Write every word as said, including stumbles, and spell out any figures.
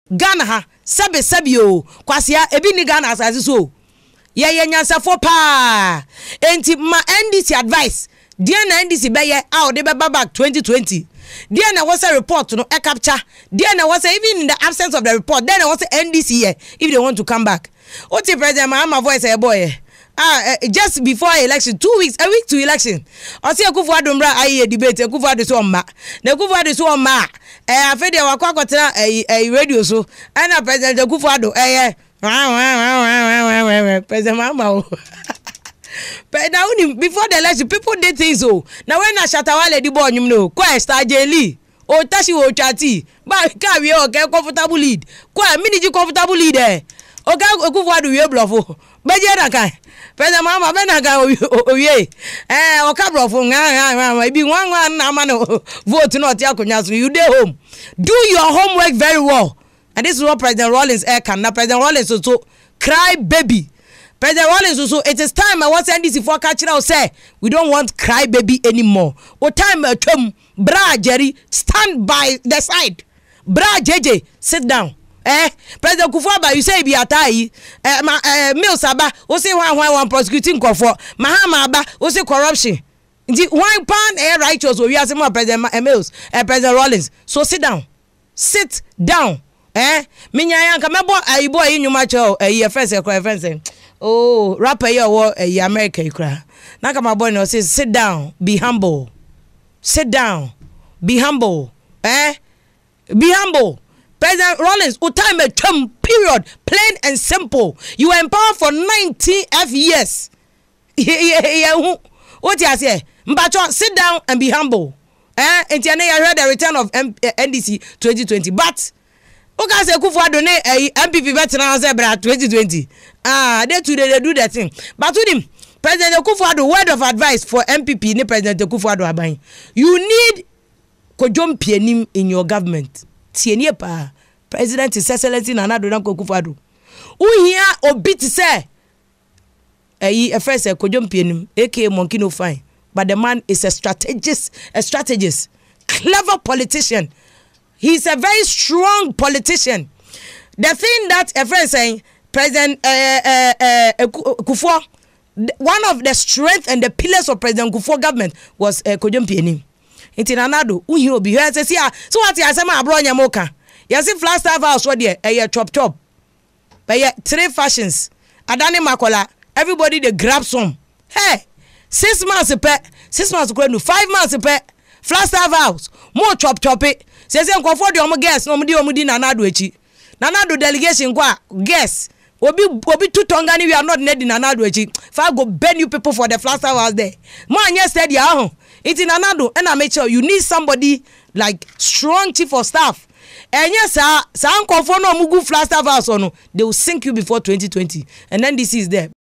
Ghana ha sabe sabe o kwasia ebi ni Ghana asase so ye ye nyansafo pa enti ma N D C advice dia na N D C be ye a o de be back twenty twenty dia na was a report no e capture dia na was even in the absence of the report then was N D C here if they want to come back what the president Mahama voice a boy ah uh, just before election two weeks a week to election o se Akufo-Addo mbra aye debate Akufo-Addo so ma na Akufo-Addo so ma eh afede wakwa kwotena eh radio so ana president Akufo-Addo eh president Mahama but now before the election people did things so now when Ashatawale di boy no kwa Star Jeli o tashi o chati ba ka we o ke comfortable lead kwa miniji comfortable lead eh o ga Akufo-Addo we blofo beje na kan president Mahama be na kan o ye eh o ka blofo nga ibi nwa nwa na ma no vote no ti akonya so you dey home do your homework very well and this is what President Rawlings eh can na President Rawlings so, so cry baby President Rawlings so it is time I want N D C for catch now say we don't want cry baby anymore. O time atwam bra Jerry stand by the side. Bra J J sit down. Eh President Kufuor you say be atai eh ma eh Mills aba o say one one one prosecuting Kufuor Mahama aba o say corruption. Nti one pan eh righteous we as more President Mills eh President Rawlings so sit down. Sit down. Eh minya yanka mebo ayibo ayi nyuma cho eh first e cry friends. Oh, rapper yo wo eh America ikra. Na kama boy no say sit down, be humble. Sit down, be humble. Eh? Be humble. President Rawlings, o time a term period, plain and simple. You were in power for nineteen F years. Yeah, what you say? Mbacho, sit down and be humble. Eh? And I heard the return of N D C twenty twenty, but okay, say Akufo-Addo ne M P P veteran say bra twenty twenty. Ah, they today they do that thing. But to him, President Akufo-Addo word of advice for M P P ne President Akufo-Addo aban. You need Kojompianim in your government. Tienie pa. President His Excellency Nana Addo Dankwa Akufo-Addo. Who here obi to say eh e first Kojompianim aka Monkey no fine. But the man is a strategist, a strategist, clever politician. He's a very strong politician. The thing that a friend saying, President uh, uh, uh, Kufuor, one of the strength and the pillars of President Kufuor government was uh, Kojompianim. Inti nanado, uhi obi here says yeah. So what you say ma abro nyamoka. You see Flagstaff House what there? Eh chop chop. But yeah, three fashions. Adani Makola, everybody they grab some. Hey, six months a pet, six months a five months a pet. Flagstaff House, more chop chop it. Say say Kufuor di omo guest no mo di omo di Nanado echi. Nanado delegation kwa guest. Obi obi two tongani we are not needing Nanado echi. Fa go bend you people for the Flagstaff House there. Man yes said ya ho. It's in Nanado and I make sure you need somebody like strong chief of staff. And yes sir, sa Kufuor no mugu Flagstaff House no, they will sink you before twenty twenty. And then this is there.